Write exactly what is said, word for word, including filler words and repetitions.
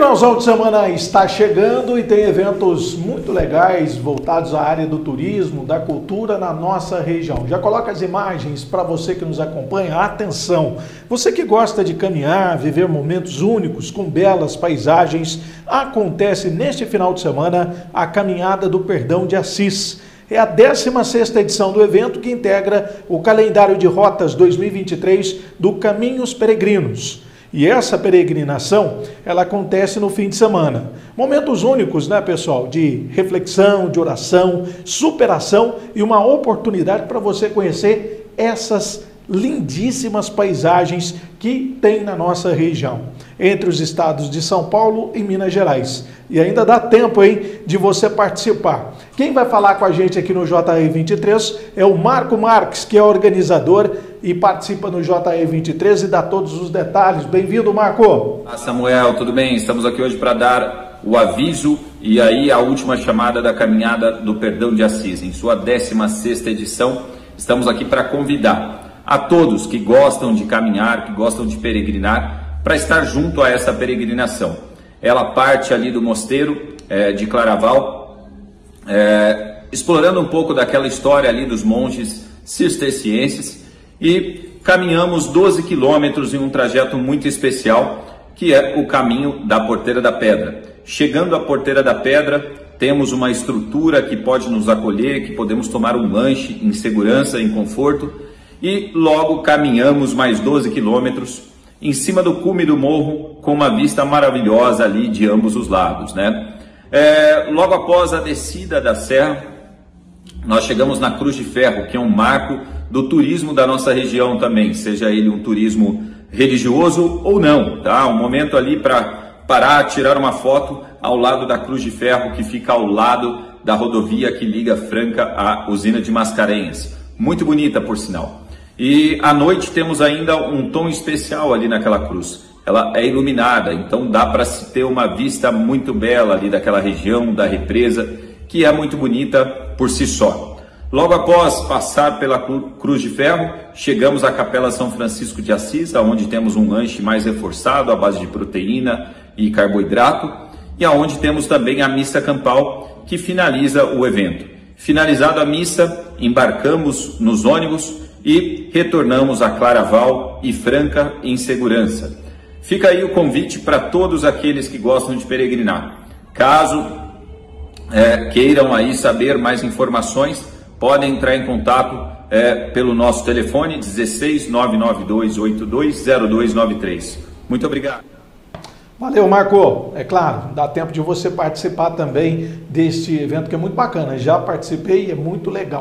Finalzão de semana está chegando e tem eventos muito legais voltados à área do turismo, da cultura na nossa região. Já coloca as imagens para você que nos acompanha. Atenção! Você que gosta de caminhar, viver momentos únicos com belas paisagens, acontece neste final de semana a Caminhada do Perdão de Assis. É a décima sexta edição do evento que integra o calendário de rotas dois mil e vinte e três do Caminhos Peregrinos. E essa peregrinação, ela acontece no fim de semana. Momentos únicos, né, pessoal? De reflexão, de oração, superação e uma oportunidade para você conhecer essas lindíssimas paisagens que tem na nossa região, entre os estados de São Paulo e Minas Gerais. E ainda dá tempo, hein, de você participar. Quem vai falar com a gente aqui no J R vinte e três é o Marco Marques, que é organizador e participa no J R vinte e três e dá todos os detalhes. Bem-vindo, Marco! Olá, Samuel, tudo bem? Estamos aqui hoje para dar o aviso e aí a última chamada da Caminhada do Perdão de Assis, em sua décima sexta edição. Estamos aqui para convidar a todos que gostam de caminhar, que gostam de peregrinar, para estar junto a essa peregrinação. Ela parte ali do mosteiro é, de Claraval, é, explorando um pouco daquela história ali dos monges cistercienses, e caminhamos doze quilômetros em um trajeto muito especial, que é o caminho da Porteira da Pedra. Chegando à Porteira da Pedra, temos uma estrutura que pode nos acolher, que podemos tomar um lanche em segurança, em conforto, e logo caminhamos mais doze quilômetros em cima do cume do morro, com uma vista maravilhosa ali de ambos os lados, né? É, logo após a descida da serra, nós chegamos na Cruz de Ferro, que é um marco do turismo da nossa região também, seja ele um turismo religioso ou não, tá? Um momento ali para parar, tirar uma foto ao lado da Cruz de Ferro, que fica ao lado da rodovia que liga Franca à usina de Mascarenhas. Muito bonita, por sinal. E à noite temos ainda um tom especial ali naquela cruz. Ela é iluminada, então dá para se ter uma vista muito bela ali daquela região, da represa, que é muito bonita por si só. Logo após passar pela Cruz de Ferro, chegamos à Capela São Francisco de Assis, onde temos um lanche mais reforçado à base de proteína e carboidrato, e aonde temos também a missa campal, que finaliza o evento. Finalizada a missa, embarcamos nos ônibus e retornamos a Claraval e Franca em segurança. Fica aí o convite para todos aqueles que gostam de peregrinar. Caso é, queiram aí saber mais informações, podem entrar em contato é, pelo nosso telefone dezesseis, nove nove dois oito dois, zero dois nove três. Muito obrigado. Valeu, Marco. É claro, dá tempo de você participar também deste evento que é muito bacana. Já participei e é muito legal.